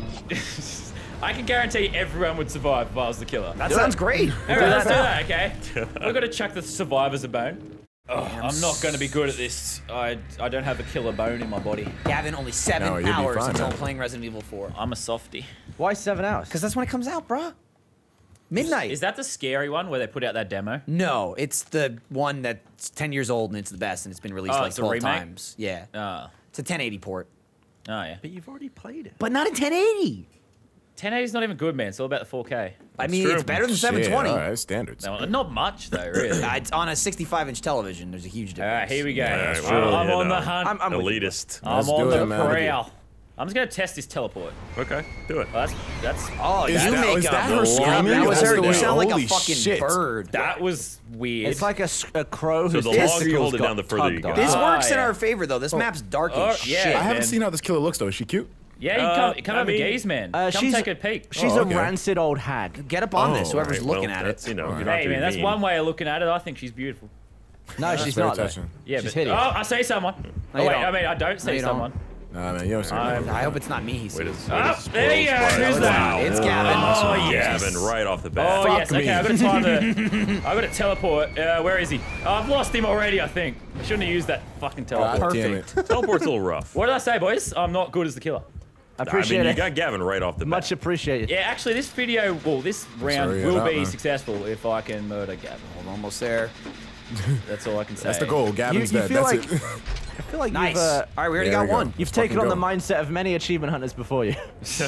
I can guarantee everyone would survive if I was the killer. that sounds great. All right, let's do that, okay? We've got to chuck the survivors a bone. Oh, I'm not going to be good at this. I I don't have a killer bone in my body. Gavin, only seven No, you'll be hours fine, until man. playing Resident Evil four. I'm a softie. Why seven hours? Because that's when it comes out, bruh. Midnight. Is that the scary one where they put out that demo? No, it's the one that's ten years old and it's the best and it's been released Oh, like it's a twelve remake? times. Yeah. Oh. It's a ten eighty port. Oh, yeah. But you've already played it. But not in ten eighty. ten eighty is not even good, man. It's all about the four K. I mean, true. it's better than Shit, seven twenty. All right, standards. No, not much, though, really. Uh, it's on a sixty-five inch television. There's a huge All difference. right, here we go. Yeah, I'm, well, I'm you on know. the hunt. I'm, I'm with you. Elitist. I'm Let's on do the it, man. prowl. I'm just gonna test this teleport. Okay, do it. Well, that's that's. Oh, Is you that- make is a that her yeah, screaming? that was That's her. the You way- sound like a holy fucking shit. bird. That was weird. It's like a, s- a crow So whose the longer you testicles hold it got down, the further you tugged go. off. This Oh, works in yeah. our favor, though. This map's dark oh, as yeah. shit. I haven't man. seen how this killer looks, though. Is she cute? yeah, you Uh, come, come I have a mean- gaze, man. Uh, come she's- take a peek. She's Oh, a okay. rancid old hag. Get up on this, Oh, whoever's Alright, looking well, at that's, it. you know, you're Hey, not man, being that's mean. one way of looking at it. I think she's beautiful. No, she's very not, though. touching. Yeah, She's but, hideous. oh, I see someone. No, oh, you wait, don't. I mean, I don't see you don't. someone. Nah, man, you don't see I'm- I hope it's not me he sees. Wait a, wait Oh, a there you go. close Who's play. that? It's Gavin. Oh, yes. Gavin, right off the bat. Oh, yes. me. Okay, I've got time to. I've got to teleport. Uh, where is he? Oh, I've lost him already, I think. I shouldn't have used that fucking teleport. God damn Perfect. it. Teleport's a little rough. What did I say, boys? I'm not good as the killer. I appreciate I mean, it. you got Gavin right off the bat. Much appreciated. Yeah, actually, this video, well, this round Sorry, will yeah, be man. successful if I can murder Gavin. I'm almost there. That's all I can say. That's the goal. You, Gavin's you dead. feel That's like it. I feel like Nice. you've uh, All right, we already There got we go. one. you've Let's taken on fucking the go. mindset of many achievement hunters before you.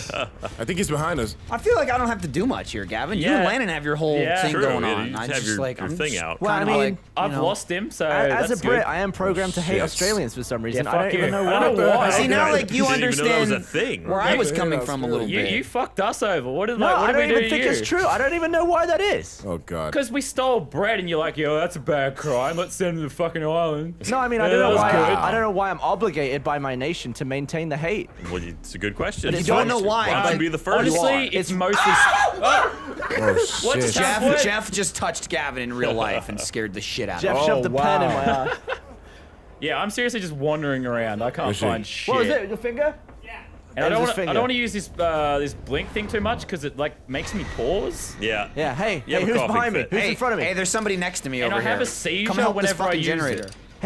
I think he's behind us. I feel like I don't have to do much here, Gavin. You Yeah. and Landon have your whole Yeah. thing True, going yeah, on. you just I have just your- like your I'm thing just out. Well, I kinda mean, like, you I've know. lost him, so As that's a Brit, good. I am programmed to hate shit. Australians for some reason. Yeah, I fuck don't you. even know I why. don't know why. See now, Yeah, like you you didn't even know that was understand a thing. where I was Yeah, coming yeah, from a yeah. little You, bit. you fucked us over. What did, No, like, what I did we don't do even to think you? it's true. I don't even know why that is. Oh, God. Because we stole bread and you're like, yo, that's a bad crime. Let's send him to the fucking island. No, I mean, I Yeah, don't know that was why. good. I don't know why I'm obligated by my nation to maintain the hate. Well, it's a good question. You don't know why, Why don't but you be the first? Honestly, are. it's mostly. Oh, Oh, What's shit. that? Jeff, What? Jeff just touched Gavin in real life and scared the shit out of Jeff him. shoved a pen in my ass. yeah, I'm seriously just wandering around. I can't Where's she? find shit. What was it? Your finger? And I That don't was want his to. I finger. don't want to use this uh, this blink thing too much because it like makes me pause. Yeah. Yeah. Hey, You have hey, a who's coughing behind me? fit. Who's Hey, in front of me? hey, there's somebody next to me And over I have here. a seizure Come help this whenever I fucking use generator. it.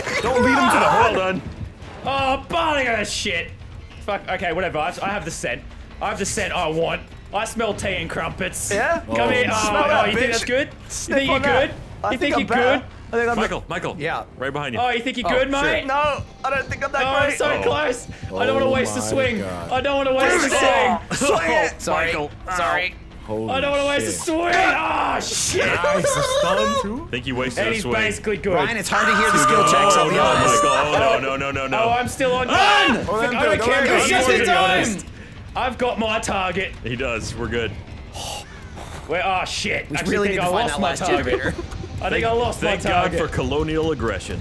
Don't lead him to the Well hole. done. Oh, Barney, that shit. Fuck. Okay, whatever. I I have the scent. I have the scent I want. I smell tea and crumpets. Yeah? Come here. Oh, Smell oh, that, you think bitch. that's good? You Sniff think you're on that. good? I You think think I'm you're better. good? I think I'm Michael, Michael. Yeah. Right behind you. Oh, you think you're Oh, good, sure. mate? No, I don't think I'm that Oh, I'm great. so Oh. close. I don't want to Oh waste the my swing. God. I don't want to waste the swing. Swing it. Sorry. Michael. Sorry. Holy I don't want to waste the shit. swing. Oh, shit. Nice, a stun too. Think you wasted And a he's swing. basically good. Ryan, it's hard to hear the skill Oh, checks, I'll be no, honest. Michael. Oh, no, no, no, no, Oh, no. I'm still on. Run! I Don't let him don't do it, don't care. let him It's do it. just Just in in time. time. I've got my target. He does. We're good. Where? Oh shit! We Actually really think need I to find lost that my last target. generator. I think I lost Thank my God target. for colonial aggression.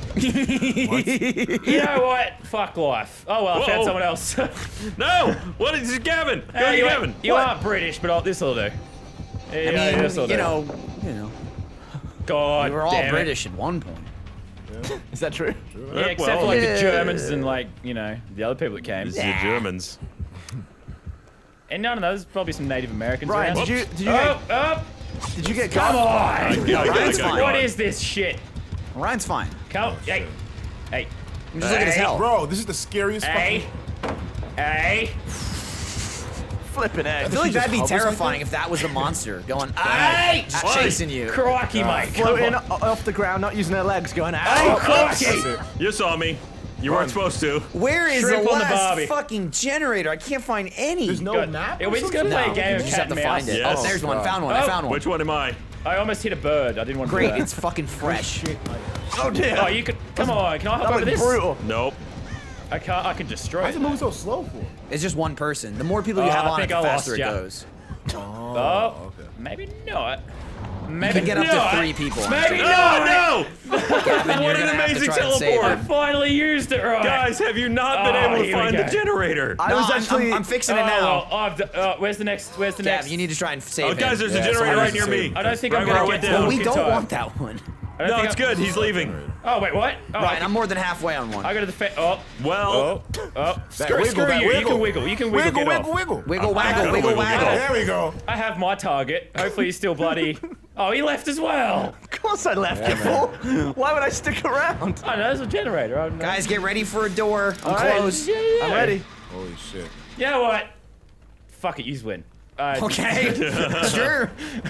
You know what? Fuck life. Oh well, I found Whoa. someone else. No! What is this, Gavin? Go Hey, to you, Gavin. you aren't British, but this'll do. Yeah, I yeah, mean, this'll you do. know, you know, God we were all damn it. British at one point. Is that true? Yeah, except for Well, like yeah. the Germans and like you know the other people that came. This is the Germans. And none of those. Probably some Native Americans Ryan, around. did you did you Oh, get, oh, did you get come caught? I, on! I, I, Ryan's I, fine. What is this shit? Ryan's fine. Come, hey, hey, Just look at his Hey. health. Bro, this is the scariest hey, fucking. hey. Flipping egg. I feel like just that'd be hovers like terrifying that? if that was the monster going, Hey! just chasing you. Crikey, mate. Come Floating on. o- off the ground, not using her legs, going Oh, out. crikey. That's it. You saw me. You weren't supposed to. Where is Shrimp the on the last Barbie. fucking generator? I can't find any. There's no Good. map. Yeah, or we're just something? gonna play No, a game you of just cat have to and find mouse. it. Yes. Oh, there's one. God. Found one. I Oh. found one. Which one am I? I almost hit a bird. I didn't want to Great, do that. it's fucking fresh. Oh dear. Oh, you could. Come on. Can I hop that over was this? brutal. Nope. I can't. I can destroy Why it. is it moving so slow for? It's just one person. The more people you Oh, have I on it, think the I faster lost it ya. goes. Oh, okay. maybe not. You Maybe can get up not. to three people. on Maybe it. not. No! Gavin, What you're an gonna have to amazing try and save teleport. I it. finally used it right. Guys, have you not been Oh, able to here we find go. the generator? I No, was I'm- actually. I'm, I'm fixing Oh, it now. well, I've, d- uh, where's the next? Where's the Gav, next? you need to try and save Oh, him. guys, there's Yeah, a generator someone right has near to me. save him. I don't think Right I'm where I gonna went get down. to Well, it we in don't time. want that one. I don't No, think it's I'm- good. He's leaving. Oh wait, what? Oh, Ryan, I, I'm more than halfway on one. I go to the fa- oh, Well, oh, oh. Screw, wiggle, screw that you. You wiggle. can wiggle. You can wiggle. Wiggle, get wiggle, off. wiggle. Wiggle, I'm waggle, gonna wiggle, wiggle, waggle. There we go. I have my target. Hopefully he's still bloody. Oh, he left as well. Of course I left you, fool. Why would I stick around? I know there's a generator. I don't know. Guys, get ready for a door. I'm All right. close. Yeah, yeah. I'm ready. Holy shit. You know what? Fuck it, you win. Uh, Okay, sure.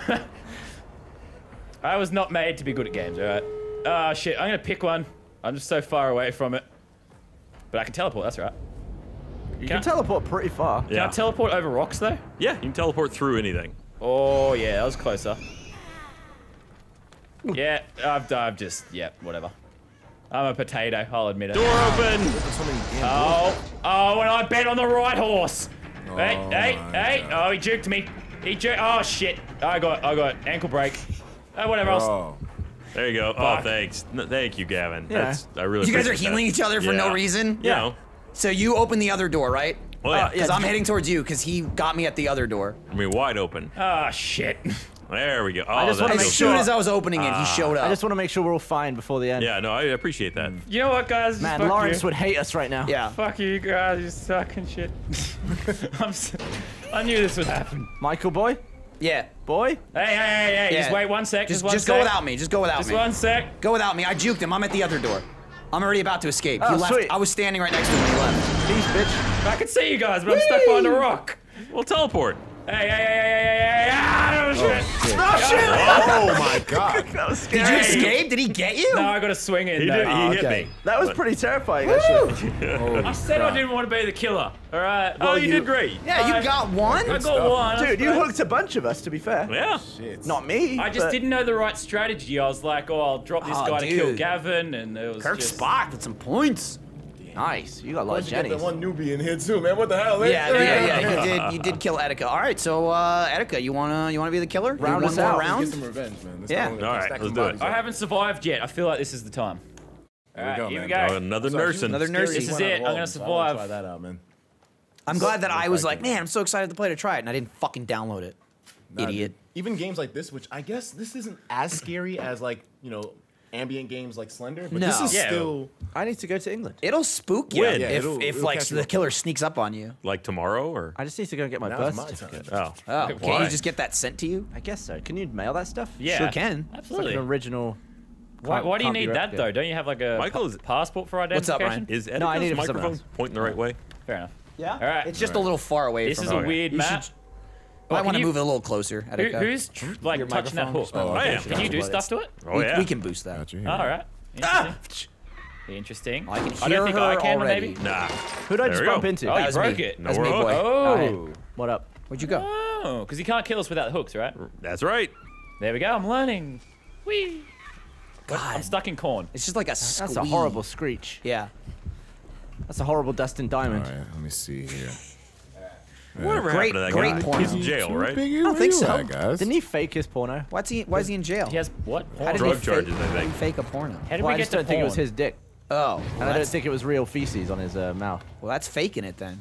I was not made to be good at games, alright? Ah, shit, I'm gonna pick one. I'm just so far away from it. But I can teleport, that's right. You Can can teleport pretty far. Can yeah. I teleport over rocks, though? Yeah, you can teleport through anything. Oh, yeah, that was closer. Yeah, I've, I've just, yeah, whatever. I'm a potato, I'll admit it. Door open! So many damn Oh, oh, and I bet on the right horse. hey, Oh hey, my hey. Oh, he juked me. He juked, oh, shit. I got, I got ankle break. Oh, whatever else. Oh. There you go. Oh, Fuck. thanks. No, thank you, Gavin. Yeah. That's I really. You guys are appreciate healing that. each other for no Yeah. reason? You know. So you open the other door, right? Well, yeah. Because I'm heading towards you, because he got me at the other door. I mean, wide open. Ah, shit. There we go. Oh, I just wanna that As make feels soon sure- as I was opening it, he showed up. I just want to make sure we're all fine before the end. Yeah, no, I appreciate that. You know what, guys? Man, Fuck Lawrence you. would hate us right now. Yeah. Fuck you guys, you suck and shit. I'm so, I knew this would happen. Michael boy? Yeah. Boy? Hey, hey, hey, hey, Yeah. just wait one sec. Just, Just, one just sec. go without me. Just go without Just me. one sec. Go without me. I juked him. I'm at the other door. I'm already about to escape. Oh, he left. sweet. I was standing right next to him when he left. Peace, bitch. I can see you guys, but I'm stuck behind a rock. We'll teleport. Hey, hey, hey, hey, hey, hey, hey, ah, oh, shit. Oh, shit! Oh my god. That was Did scary. you escape? Did he get you? No, I got a swing in. He though. did. He Oh, hit okay. me. That was But- pretty terrifying, actually. I said I didn't want to be the killer. All right. Oh, you, you- did great. Yeah, you I- got one. I got stuff. one. Dude, you but hooked a bunch of us, to be fair. Yeah. Shit. Not me. I just but- didn't know the right strategy. I was like, oh, I'll drop this Oh, guy to kill dude. Gavin, and it was Kirk just... Spock with some points. Nice. You got a lot of Why'd you get jennies. the one newbie in here too, man? What the hell? Yeah, yeah, yeah. You did. You did kill Etika. All right, so uh, Etika, you wanna you wanna be the killer? Round You us want more out. Let's round? get some revenge, man. Let's Yeah. not only All right, stack let's some do it. bodies I up. haven't survived yet. I feel like this is the time. Here Alright, we go, here man. we go. Oh, another Sorry, nursing. Another scary nursing. This is went on it. I'm all gonna of them, so I wanna survive. Try that out, man. I'm glad that I was like, Effective. man, I'm so excited to play to try it, and I didn't fucking download it. Nah, Idiot. dude. Even games like this, which I guess this isn't as scary as like you know ambient games like Slender, but this No. is Yeah. still. I need to go to England. It'll spook you When? Yeah, if it'll- if it'll like catch you the off killer guard. sneaks up on you. Like tomorrow or? I just need to go and get my Now's birth my time. certificate. Oh. Oh, Why? can't you just get that sent to you? I guess so. Can you mail that stuff? Yeah. Sure can. It's like Absolutely. an original. Why, Can't- why do you can't be need that, replicated. though? Don't you have like a Michael is- passport for What's up, identification? Ryan? Is Etika's No, I need it for something microphone else. pointing the right way? Fair enough. Yeah. All right. It's just a little far away This from is me. a weird You map. should- Might can want to you- move it a little closer. Who, Etika. who's tr- like Your touching that microphone? hook? Oh, I am. Can you do stuff to it? Oh, we, yeah. we can boost that. Got you Oh, here. all right. Ah! Interesting. I can I hear don't think her I can, already. maybe. Nah. Who did I There just we bump go. into? Oh, That you was broke me. it. That's me, No, boy. Oh. What up? Where'd you go? Oh, because he can't kill us without the hooks, right? That's right. There we go. I'm learning. Whee. What? I'm God. stuck in corn. It's just like a That's a squeeze. horrible screech. Yeah. That's a horrible Dustin Diamond. All right, let me see here. Whatever Great- happened to that great guy? porno. He's in jail, right? Biggie, I don't where think you so. at, guys? Didn't he fake his porno? What's he? Why is he in jail? He has what? How did Drug he fake, charges, I how did he think. fake a porno? How did Well, we I get just to don't think it was porn? his dick. Oh, well, And I don't that's, think it was real feces on his uh, mouth. well, that's faking it then.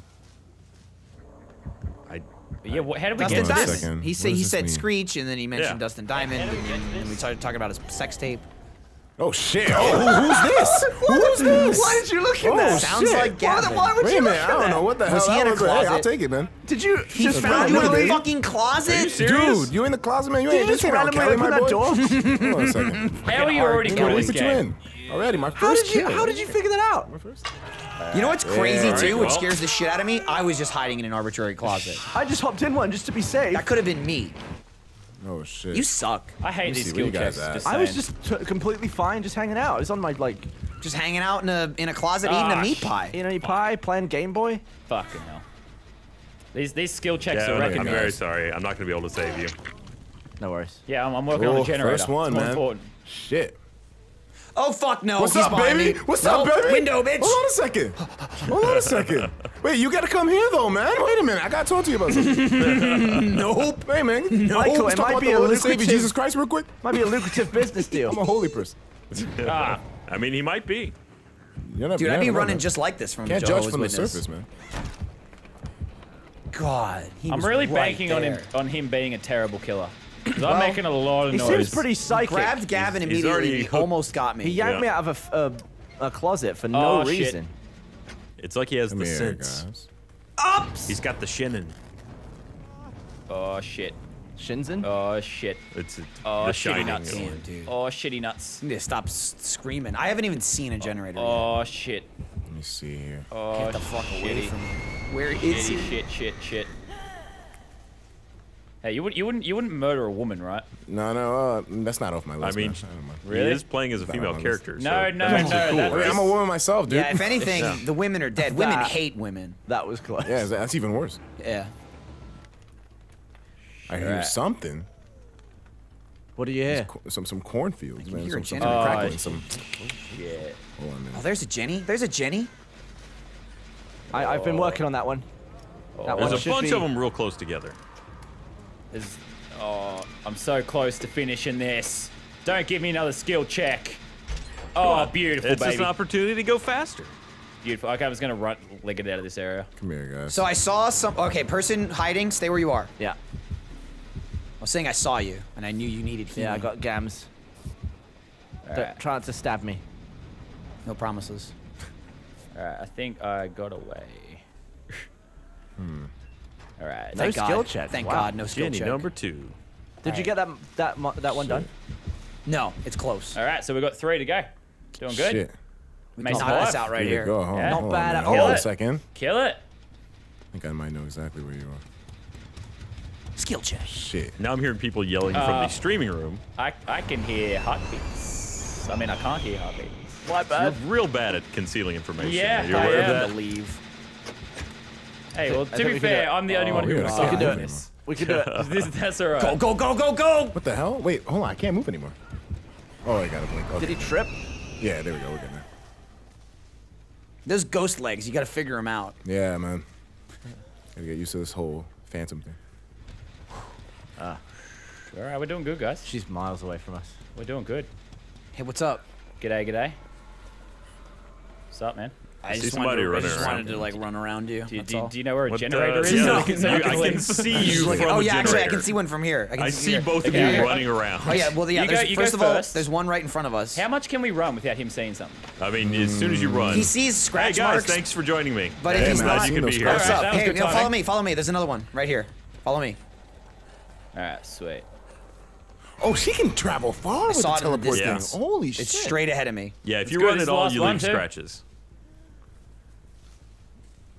I, Yeah, wh- how did we Dustin get on a to Diamond. this? second. He What said does he this said mean? Screech, and then he mentioned Yeah. Dustin Diamond, How did we and, get then this? we started talking about his sex tape. Oh shit! Oh, who- who's this? Who's this? Why did you look at Oh, that? Sounds shit. like Gavin. Why would Wait you a look minute, at I don't that? know what the Was hell. he in that a was. Hey, I'll closet? take it, man. Did you He just found you in randomly? a fucking closet. Are you serious? Dude, you in the closet, man? You Did ain't you this just ain't R. randomly Kelly, open my that boy. door? Hold on a second. How are you already Dude, good Dude, at we this put you game? in. Already, my How first did you? kill. How did you figure that out? You know what's crazy Yeah. too, Alright, which well. scares the shit out of me? I was just hiding in an arbitrary closet. I just hopped in one just to be safe. That could have been me. Oh shit. You suck. I hate me these see, skill where you guys checks. at? Just I was saying. just t completely fine, just hanging out. I was on my like, Just hanging out in a in a closet eating a Ah, meat sh- pie. you know, any pie, playing Game Boy. Fucking hell. These these skill checks yeah, are I'm recognized. very sorry. I'm not going to be able to save you. No worries. Yeah, I'm, I'm working on Oh, the generator. first one, it's more man. important. Shit. Oh fuck no! What's he's up, behind baby? me. What's Nope, up, baby? Window, bitch. Hold on a second. Hold on a second. Wait, you gotta come here though, man. Wait a minute. I gotta talk to you about something. Nope. Hey, man. No. Michael, Let's it talk might about be the a Lord and Savior lucrative- Jesus Christ real quick. Might be a lucrative business I'm deal. a holy person. Ah, I mean, he might be. You're not, Dude, you're I'd be not running wrong. just like this from Can't Jehovah's judge from the Witness. surface, man. God, he I'm was really right banking on him there. on him being a terrible killer. 'Cause I'm Well, making a lot of He noise. seems pretty psychic. Grabbed Gavin He's- he's immediately. already and he hooked. almost got me. He yanked Yeah. me out of a f- a, a closet for no Oh, shit. reason. It's like he has Come the here, sense. guys. Ups. He's got the shinin. Oh shit. Shinzen? Oh shit. It's Oh the shitty shining. nuts. Damn, dude. Oh shitty nuts. I need to stop s- screaming. I haven't even seen a generator yet. Oh shit. Let me see here. Oh Get the fuck away shitty. from me. Where is Shitty, he? shit, shit, shit. Hey, you wouldn't you wouldn't you wouldn't murder a woman, right? No, no, uh, that's not off my I list. mean, man. I don't mind. Really? he is playing as a That female one is- character. No, so no, that's no, actually that cool, I mean, right? I'm a woman myself, dude. Yeah, if anything, Yeah. the women are dead. Women That- hate women. That was close. Yeah, that's even worse. Yeah. I hear Right. something. What do you hear? Co- Some some cornfields, man. hear Some, a some generator. crackling. Oh, Some. Yeah. Hold on, man. Oh, there's a Jenny. There's a Jenny. I, I've been working on that one. That Oh, one There's a should bunch be- of them real close together. There's- oh, I'm so close to finishing this. Don't give me another skill check. Oh, beautiful, It's just baby. an opportunity to go faster. Beautiful. Okay, I was gonna run, leg it out of this area. Come here, guys. So I saw some. Okay, person hiding. Stay where you are. Yeah. I was saying I saw you, and I knew you needed healing. Yeah, I got gams. All Don't right. try not to stab me. no promises. All right. I think I got away. Hmm. All right. No Thank God. skill check. Thank Wow. God, no skill Jenny check. number two. Did you get that that mo- that one done? No, it's close. All right. So we got three to go. Doing good. Shit. Mace Knock five. this out right Here here. we go. Hold on, Yeah. hold Not on, bad man. at Hold all. on a second. Kill it. I think I might know exactly where you are. Skill check. Shit. Now I'm hearing people yelling from Uh, the streaming room. I I can hear heartbeats. I mean, I can't hear heartbeats. My You're bad. real bad at concealing information. Yeah, Are you I aware am. of that? To leave. Hey, well, I to think be we can do fair, it. I'm the only Oh, one who we can gotta stop skip doing it. this. We could do it. this. That's all right. Go, go, go, go, go! What the hell? Wait, hold on. I can't move anymore. Oh, I got to blink. Okay. Did he trip? Yeah, there we go. We're good now. Those ghost legs, you gotta figure them out. Yeah, man. Gotta get used to this whole phantom thing. All right, we're doing good, guys. She's miles away from us. We're doing good. Hey, what's up? G'day, g'day. What's up, man? I see just somebody wanted, to, I running just around. wanted to like run around you. Do, that's do, all. do you know where a What, generator uh, is? yeah, So I we can, can- so we I can can leave? see you from oh the yeah, actually, I generator. can see one from here. I, can I see, see here. both of Okay, you here. running around. Oh yeah, well yeah. You go- there's, you go first of all, first. there's one right in front of us. How much can we run without him saying something? I mean, as soon as you run. He sees Hey scratch guys, marks. thanks for joining me. But if Hey, he's man, not, I've you seen could those be here. what's Alright, up? that was Hey, good no, follow timing. me, follow me. There's another one right here. Follow me. All right, sweet. Oh, she can travel far with the saw it in the teleport thing. distance. Holy shit. It's straight ahead of me. Yeah, if It's you good, run it's at the all, last you one, leave too. scratches.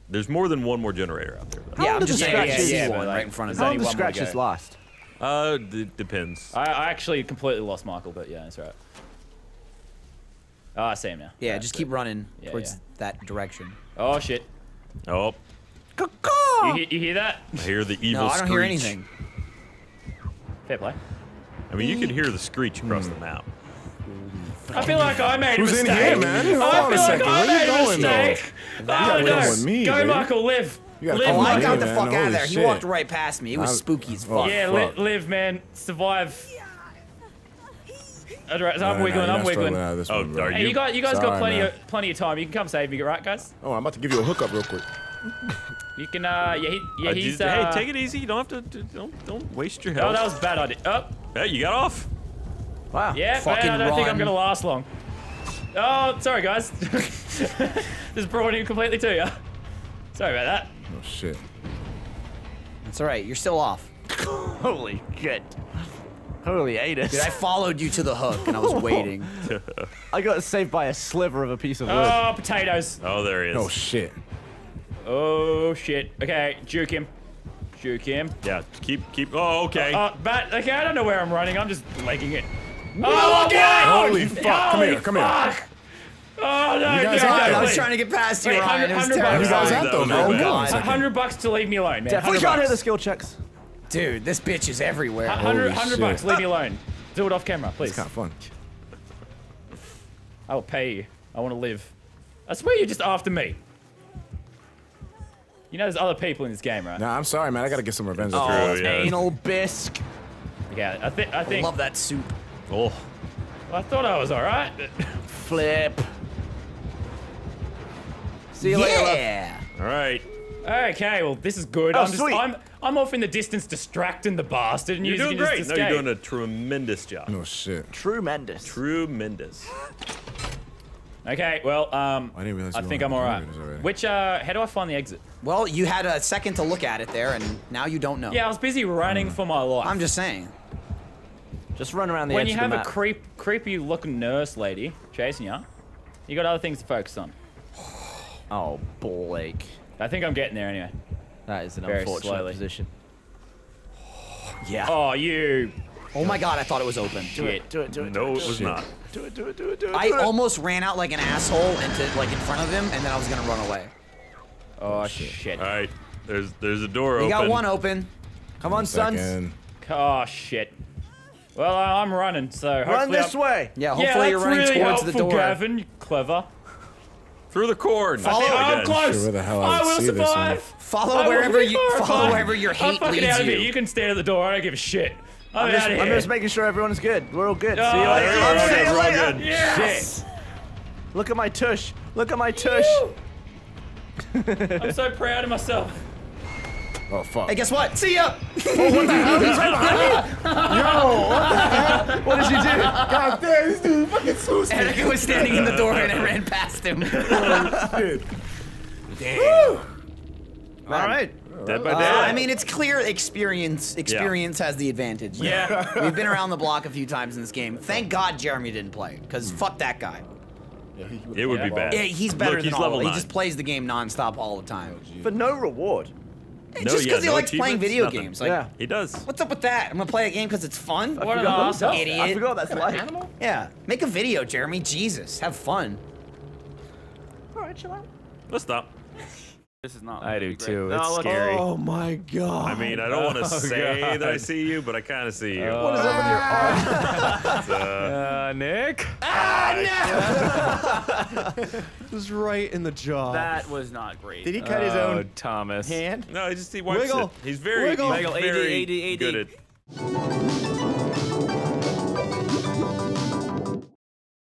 There's more than one more generator out there. Though. Yeah, long I'm do just the saying. Yeah, scratches- yeah, but, one like, right in front of there's How me. long only do one more to scratches go. last? Uh, it depends. I, I actually completely lost Michael, but yeah, that's right. Oh, I see him now. Yeah, Right, just so- keep running Yeah, towards yeah. that direction. Oh shit! Oh, You, hear- you hear that? I hear the evil No, I don't screech. hear anything. Fair play. I mean, you can hear the screech across Hmm. the map. I feel like I made Who's a in mistake. here, man? Hold I on a feel like second. I Where you made a going, though? mistake. You Oh gotta no! come with me, Go, dude. Michael, live. You gotta Live, come Oh, with I me, Michael. got the man. fuck out of Holy there. He shit. walked right past me. It was I'm- spooky as Oh, fuck. Yeah, li fuck. live, man. Survive. All right, so Nah, I'm nah, wiggling. you're I'm not wiggling. struggling out of this Oh, one, bro. are Hey, you? you got you guys got Sorry, plenty man. of plenty of time. You can come save me, right, guys? Oh, I'm about to give you a hookup real quick. You can. Uh, yeah, he, yeah, Uh, he's. just- Uh, hey, take it easy. You don't have to. Don't don't waste your Oh, health. that was a bad idea. Oh, Hey, you got off. Wow. yeah, but Fucking I don't think I'm run. gonna last long. Oh, sorry, guys. Just brought him completely to you. Sorry about that. Oh shit. It's all right. You're still off. Holy shit. Holy anus. Dude, I followed you to the hook and I was waiting. I got saved by a sliver of a piece of wood. Oh, potatoes. Oh, there he is. Oh shit. Oh shit. Okay, juke him. Juke him. Yeah, keep keep. Oh, okay. Uh, bat. Okay, I don't know where I'm running. I'm just legging it. Oh, okay. Holy fuck. Come Holy here. Come here. fuck. Oh no! You guys no, are- no, I was wait. trying to get past you, Wait, Ryan. It was one hundred terrible. You guys bucks. at though, That bro? was Hold on a A second. hundred bucks to leave me alone, man. Definitely Hundred can't hit bucks. the skill checks. Dude, this bitch is everywhere. Hundred, Holy hundred shit. bucks. Leave me alone. Do it off camera, please. It's kind of fun. I will pay you. I want to live. I swear you're just after me. You know there's other people in this game, right? Nah, I'm sorry, man. I gotta get some revenge. Oh, up here. True, yeah. Anal bisque. Yeah, I think. I I think. love that soup. Oh, I thought I was all right. Flip. See you later. love. Yeah. all right. Okay, well this is good. Oh, I'm just. sweet. I'm. I'm off in the distance, distracting the bastard, and You're you doing can great. just No, escape. you're doing a tremendous job. No shit. Tremendous. Tremendous. Okay, well, um, I didn't realize I you think were I'm on the alright. generators already. Which, uh, how do I find the exit? Well, you had a second to look at it there, and now you don't know. Yeah, I was busy running for my life. I'm just saying. Just run around the when edge you of have the a map. creep, creepy looking nurse lady chasing you, you got other things to focus on. Oh, Blake. I think I'm getting there anyway. That is an Very unfortunate slowly. position. Yeah. Oh, you Oh my god, I thought it was open. shit. Do it, do it, do No, it. it was not. Do it, do it, do it, do it. I do it. almost ran out like an asshole into like in front of him, and then I was gonna run away. Oh, shit. All right. There's there's a door We open. got one open. Come on, sons. Second. Oh, shit. Well, uh, I'm running, so Run hopefully this I'm- way. Yeah, Yeah, hopefully that's you're running really towards helpful, the door. Gavin. You clever. Through the cord. Follow- I think I'm again. close. Sure where the hell I I would will see this one. survive. Follow I will wherever be you horrified. follow wherever your I'm hate fucking leads out of you. here. You can stand at the door. I don't give a shit. I'm, I'm just, out of I'm here. just making sure everyone's good. We're all good. Oh, See you later. there you I'll go. see Okay, you we're all later. good. Yes. Look at my tush. Look at my tush. I'm so proud of myself. Oh fuck. Hey, guess what? See ya. What did you do? God damn, this dude fucking so scared. Erica was standing in the door and I ran past him. All right. Dead by Uh, dead. I mean, it's clear experience. Experience has the advantage. Yeah. We've been around the block a few times in this game. Thank God Jeremy didn't play, because fuck that guy. it would be bad. Yeah, he's better Look, than he's all. level He nine. just plays the game nonstop all the time. For no reward. Hey, No, just yeah, because he no likes playing achievements, video nothing. games. Like, Yeah. He does. what's up with that? I'm gonna play a game because it's fun. What an forgot- asshole. Idiot. I forgot that's like. Yeah, make a video, Jeremy. Jesus, have fun. All right, chill out. Let's stop. This is not. I do great. too. No, It's look- scary. Oh my god. I mean, I don't want to Oh, say God. that I see you, but I kind of see you. What is up with your arm? uh, Uh, Nick? It was right in the jaw. That was not great. Did he cut his Oh, own Thomas. hand? no, he just he wiggle. Wiggle. it. He's very, Wiggle. he's Wiggle. very A D, A D, A D. good at.